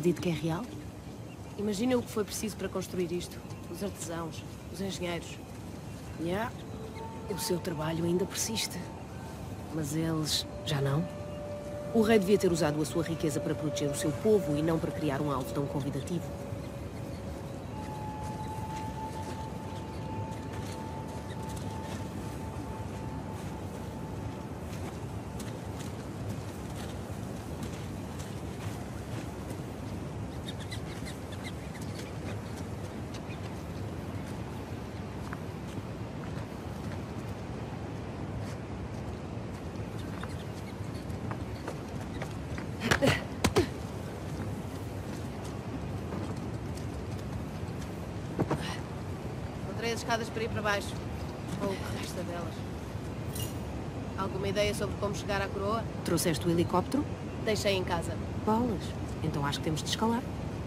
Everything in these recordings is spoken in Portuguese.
acredito que é real. Imagina o que foi preciso para construir isto. Os artesãos, os engenheiros. Yeah. O seu trabalho ainda persiste. Mas eles já não. O rei devia ter usado a sua riqueza para proteger o seu povo e não para criar um alvo tão convidativo. Encontrei as escadas para ir para baixo. Ou o que resta delas. Alguma ideia sobre como chegar à coroa? Trouxeste o helicóptero? Deixei em casa. Bolas. Então acho que temos de escalar.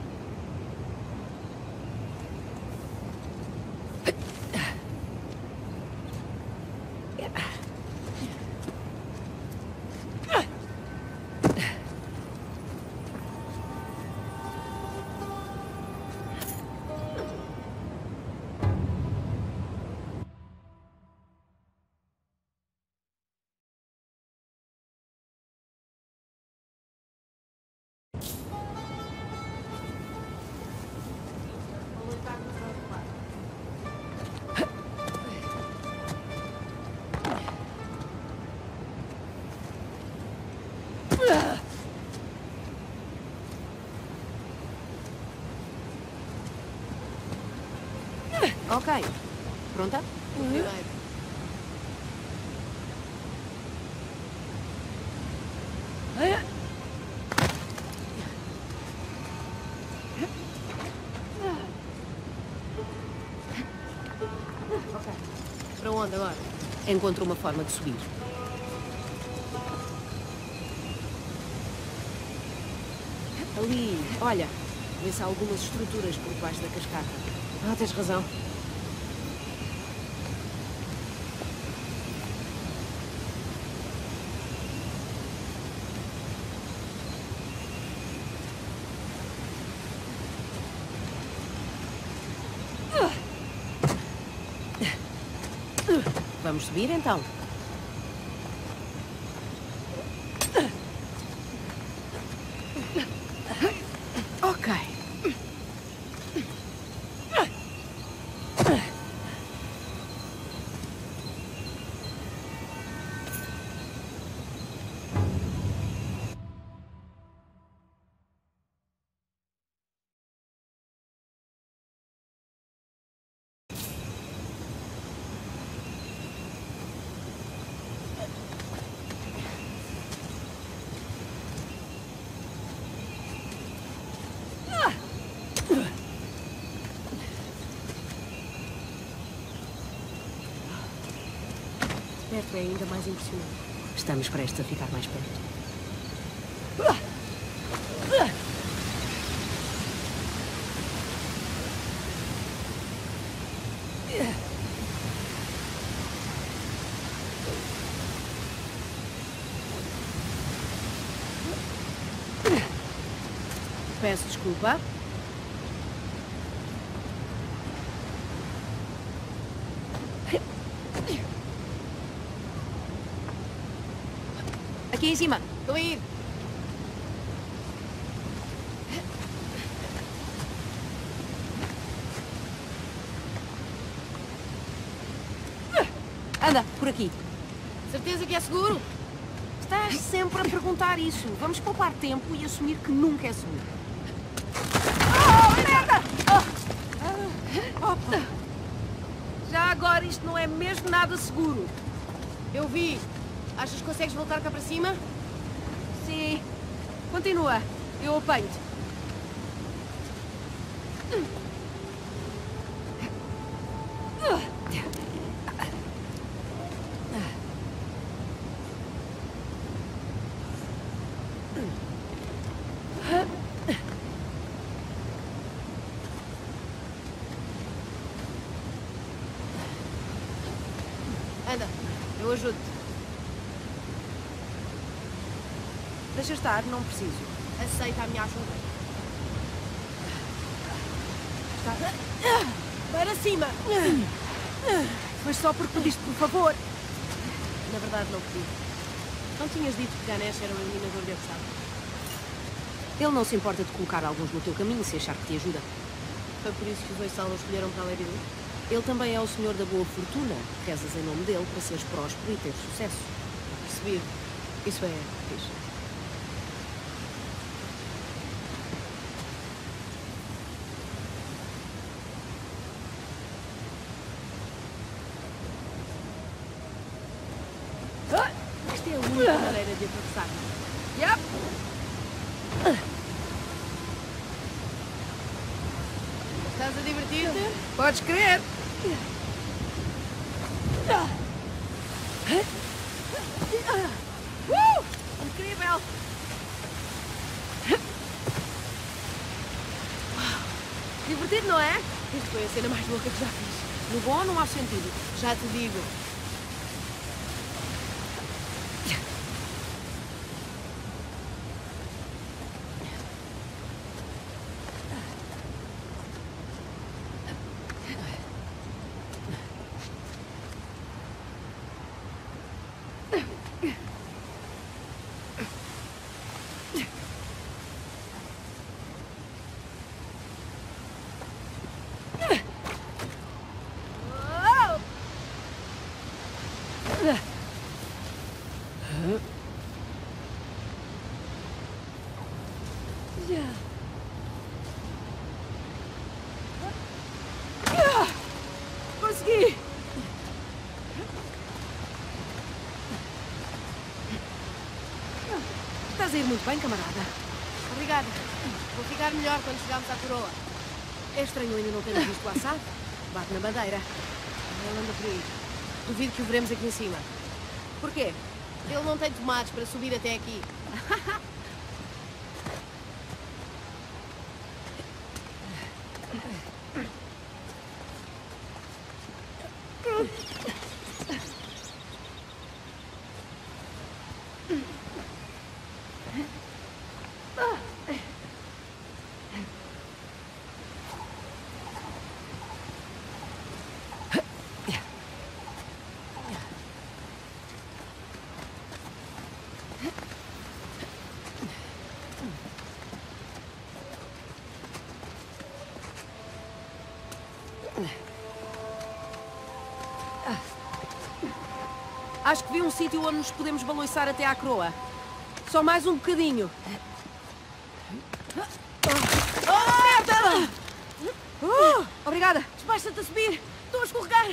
Ok. Pronta? Primeiro. Ok. Para onde agora? Encontro uma forma de subir. Ali, olha. Vê-se algumas estruturas por baixo da cascata. Ah, tens razão. Vamos subir então. Ok. Perto é ainda mais impressionante. Estamos prestes a ficar mais perto. Peço desculpa. Aqui em cima. Estou a ir. Anda, por aqui. Certeza que é seguro? Estás sempre a perguntar isso. Vamos poupar tempo e assumir que nunca é seguro. Oh, merda! Opa. Já agora isto não é mesmo nada seguro. Eu vi. Achas que consegues voltar cá para cima? Sim. Continua. Eu apanho-te. Anda, eu ajudo-te. Deixa estar, não preciso. Aceita a minha ajuda. Para cima! Mas só porque pediste, por favor. Na verdade, não pedi. Não tinhas dito que Ganesh era um eliminador de obstáculos? Ele não se importa de colocar alguns no teu caminho se achar que te ajuda. Foi por isso que os Oissal o escolheram para a Lady Lu? Ele também é o senhor da boa fortuna. Rezas em nome dele para seres próspero e ter sucesso. Percebi. Isso é fixe. Esta é a única maneira de atravessar. Yep. Estás a divertir-te? Podes crer. Incrível! Divertido, não é? Isto foi a cena mais louca que já fiz. No bom ou no mau sentido? Já te digo. Consegui! Estás a ir muito bem, camarada. Obrigada. Vou ficar melhor quando chegarmos à coroa. É estranho ainda não termos visto o Assad. Bate na bandeira. Ele anda por aí. Duvido que o veremos aqui em cima. Porquê? Ele não tem tomates para subir até aqui. Acho que vi um sítio onde nos podemos balançar até à coroa. Só mais um bocadinho. Merda! Obrigada. Despacha-te a subir. Estou a escorregar.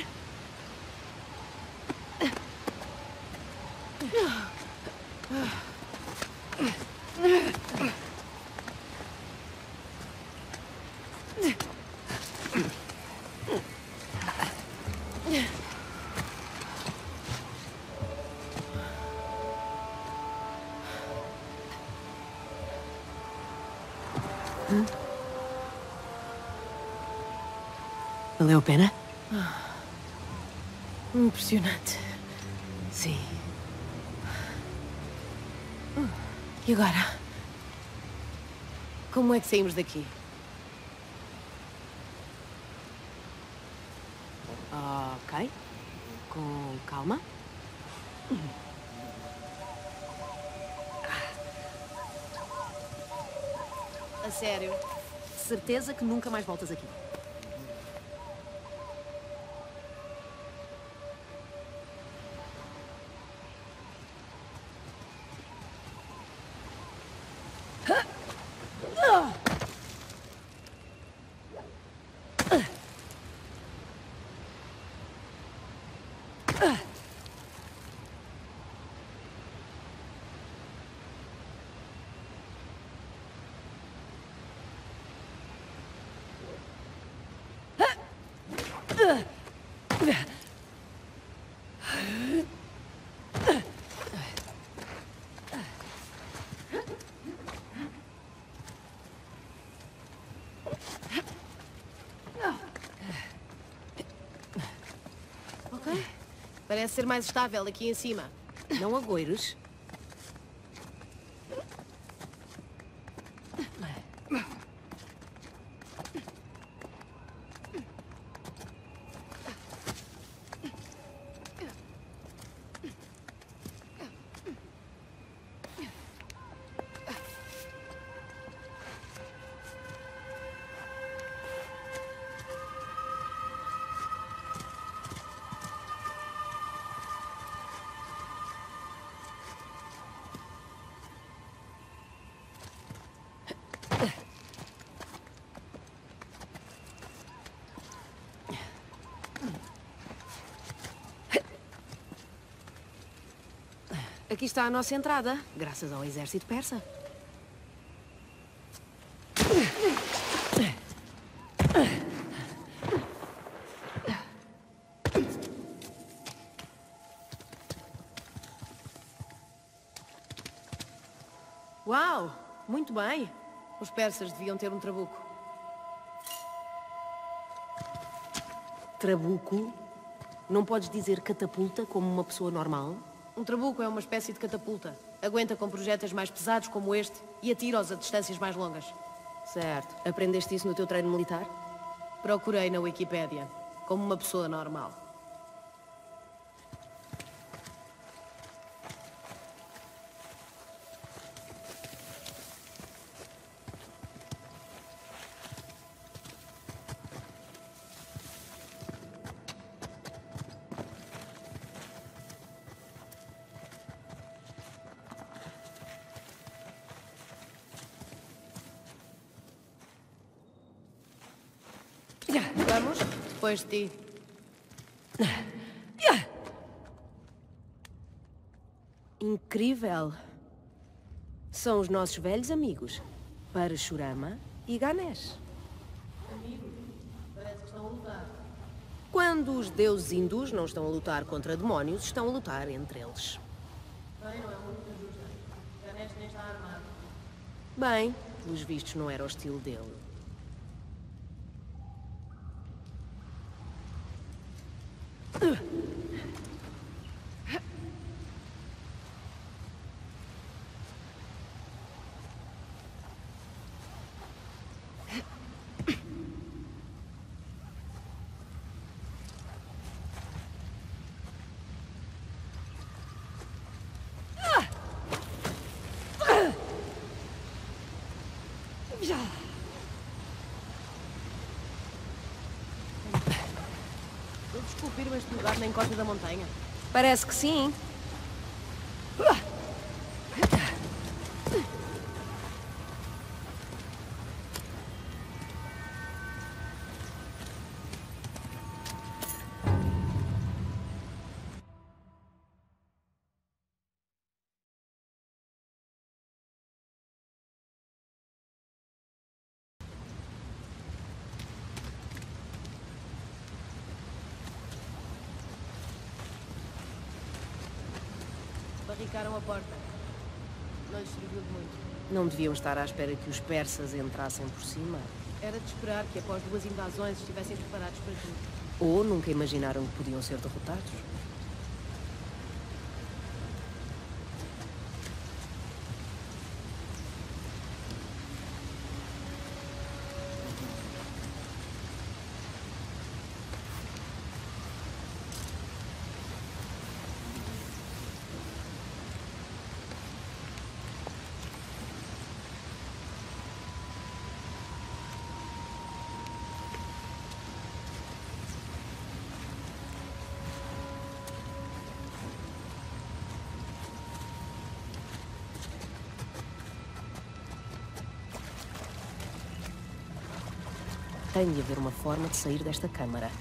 Valeu a pena? Impressionante. Sim. E agora? Como é que saímos daqui? Ok. Com calma. A sério? Certeza que nunca mais voltas aqui. Ok. Parece ser mais estável aqui em cima. Não agoires. Aqui está a nossa entrada, graças ao exército persa. Uau! Muito bem. Os persas deviam ter um trabuco. Trabuco? Não podes dizer catapulta como uma pessoa normal? Um trabuco é uma espécie de catapulta. Aguenta com projéteis mais pesados como este e atira-os a distâncias mais longas. Certo. Aprendeste isso no teu treino militar? Procurei na Wikipédia, como uma pessoa normal. Vamos? Depois de ti. Incrível. São os nossos velhos amigos, Parashurama e Ganesh. Amigos, parece que estão a lutar. Quando os deuses hindus não estão a lutar contra demónios, estão a lutar entre eles. Bem, não é muito justa. Ganesh nem está armado. Bem, pelos vistos não era o estilo dele. Eles esculpiram este lugar na encosta da montanha. Parece que sim. Barricaram a porta. Não lhes serviu de muito. Não deviam estar à espera que os persas entrassem por cima. Era de esperar que após 2 invasões estivessem preparados para tudo. Ou nunca imaginaram que podiam ser derrotados. Tem de haver uma forma de sair desta câmara.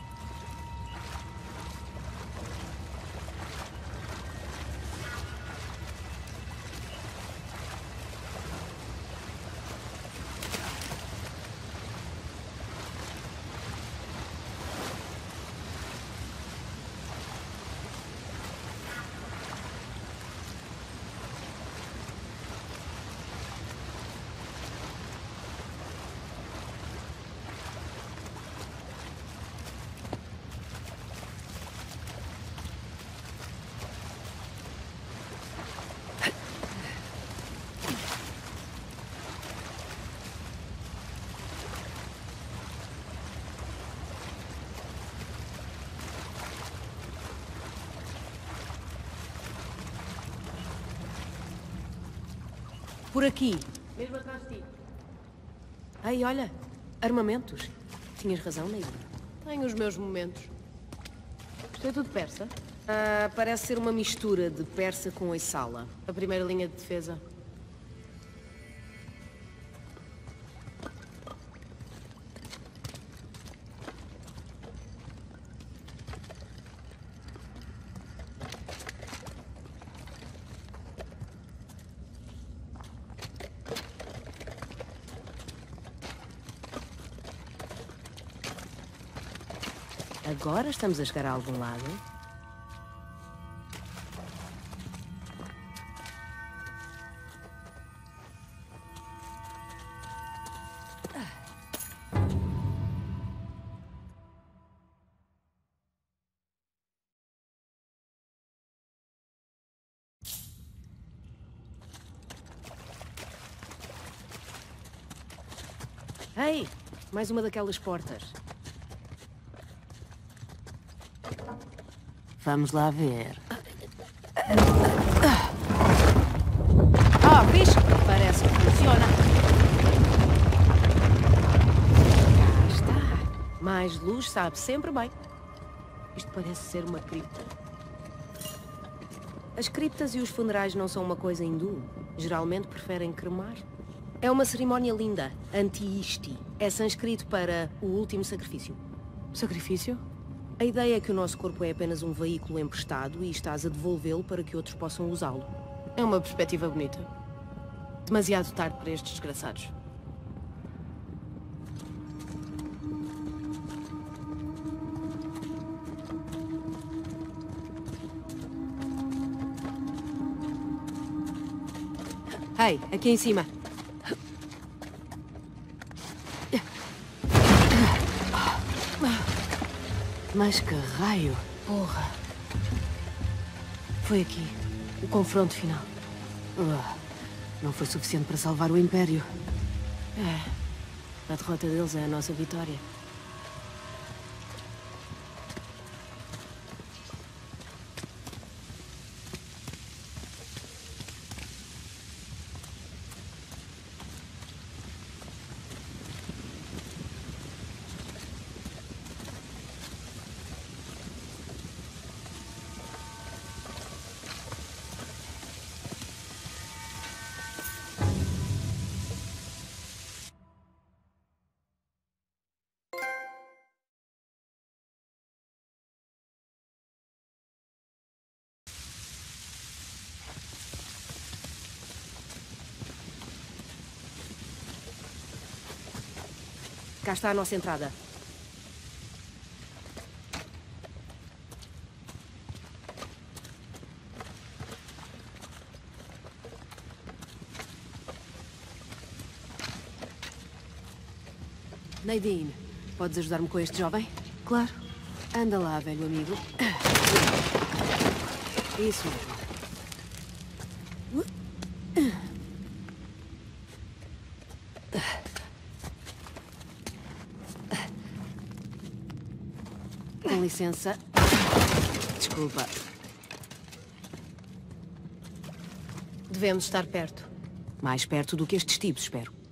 Por aqui. Mesmo atrás de ti. Ei, olha. Armamentos. Tinhas razão, Neil. Tenho os meus momentos. Isto é tudo persa? Ah, parece ser uma mistura de persa com Hoysala. A primeira linha de defesa. Agora estamos a chegar a algum lado. Ei, mais uma daquelas portas. Vamos lá ver. Ah, fixe! Parece que funciona. Cá está. Mais luz sabe sempre bem. Isto parece ser uma cripta. As criptas e os funerais não são uma coisa hindu. Geralmente preferem cremar. É uma cerimónia linda, anti-ishti. É sânscrito para o último sacrifício. Sacrifício? A ideia é que o nosso corpo é apenas um veículo emprestado e estás a devolvê-lo para que outros possam usá-lo. É uma perspectiva bonita. Demasiado tarde para estes desgraçados. Ei, aqui em cima. Mas que raio! Porra! Foi aqui. O confronto final. Não foi suficiente para salvar o Império. A derrota deles é a nossa vitória. Cá está a nossa entrada. Nadine, podes ajudar-me com este jovem? Claro. Anda lá, velho amigo. Isso mesmo. Com licença. Desculpa. Devemos estar perto. Mais perto do que estes tipos, espero.